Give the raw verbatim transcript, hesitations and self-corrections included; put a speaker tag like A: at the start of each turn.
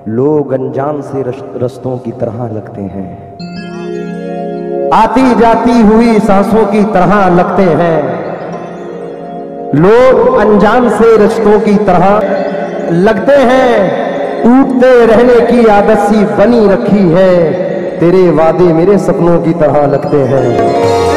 A: लोग अनजान से रस्तों की तरह लगते हैं, आती जाती हुई सांसों की तरह लगते हैं। लोग अनजान से रिश्तों की तरह लगते हैं, टूटते रहने की आदत सी बनी रखी है। तेरे वादे मेरे सपनों की तरह लगते हैं।